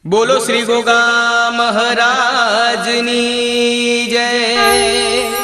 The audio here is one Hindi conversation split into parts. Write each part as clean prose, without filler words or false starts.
बोलो श्री गोगा महाराजनी जय।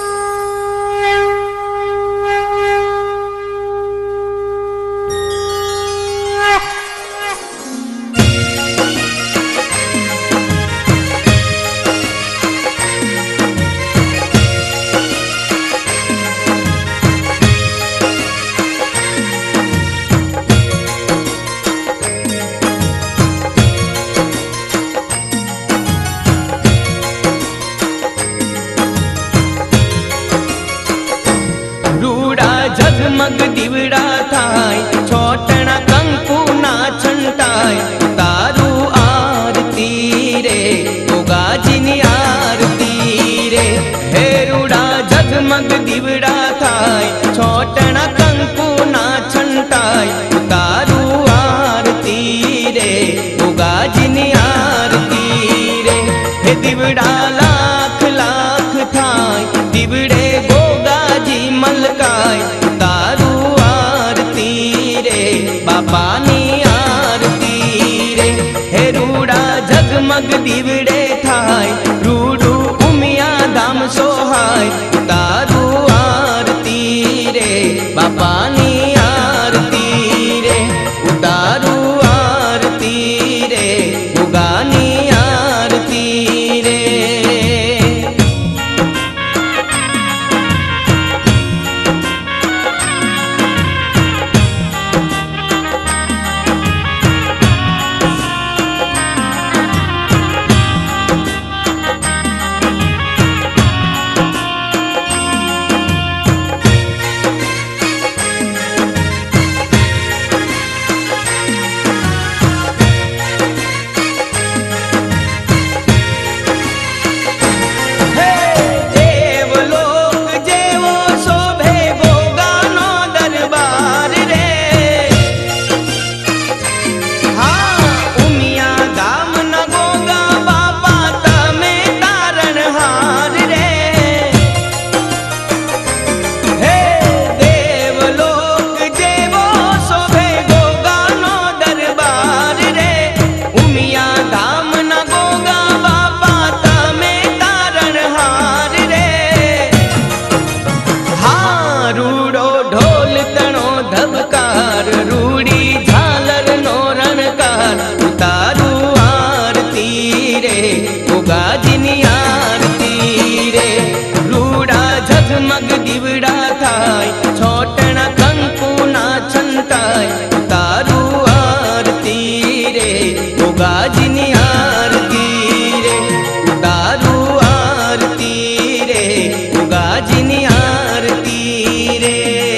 जगमग दिवड़ा थाय छोटना कंकु ना छंटाय तारू आरती रे गोगा जिनी आरती रे। हेरुड़ा जगमग दिवड़ा थाय छोटना कंकु ना छंटाय तारू आरती रे गोगा जिनी आरती रे। हे दिवड़ा लाख लाख थाय दिवड़े गोगा जी मलकाय बापानी आरती रे। हे रूड़ा जगमग दिवड़े थाय रूडू उमिया धाम सोहाय तारू आरती रे बापानी आरती रे उतारू आरती रे उगानी आरती रे। जगमग दिवड़ा थाय छोटना कंकु ना छंटाय तारू आरती रे गोगा जिनी आरती रे तारू आरती रे गोगा जिनी आरती रे।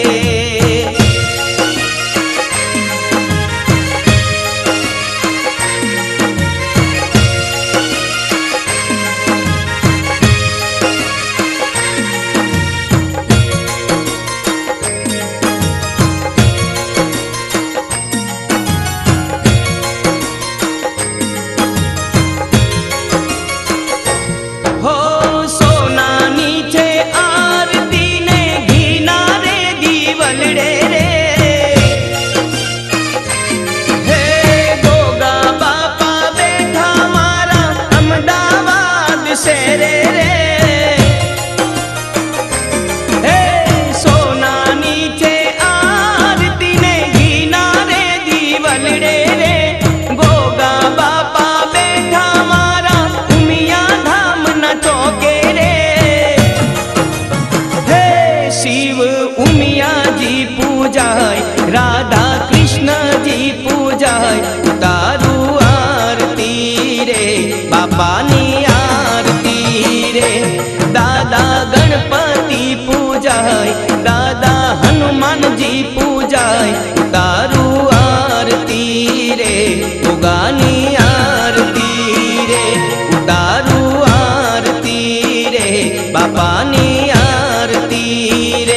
शिव उमिया जी पूजाय राधा कृष्ण जी पूजाय तारू आरती रे बापानी आरती रे। दादा गणपति पूजाय दादा हनुमान जी पूजाय तारू आरती रे उगानी आरती रे तारू आरती रे बापानी आरती रे।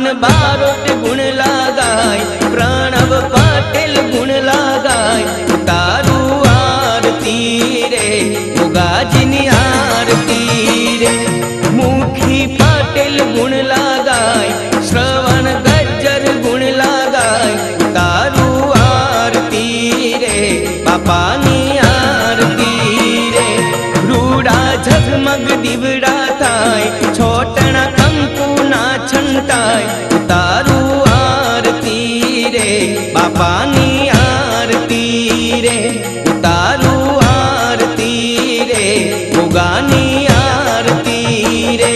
बारोट गुण लगाय, प्रणव पटेल गुण लगाय, तारू आरती रे मुगाजीनी आरती रे। मुखी पटेल गुण लगाय, श्रवण गज्जर गुण लगाय, तारू आरती रे बापानी आरती रे। रूड़ा झगमग दीवड़ा थाय, छोटना कंकु ना छंटाय, तारू आरती रे बापानी आरती रे, तारू आरती रे गोगानी आरती रे।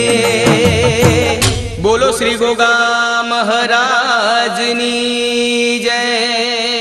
बोलो श्री गोगा महाराजनी जय।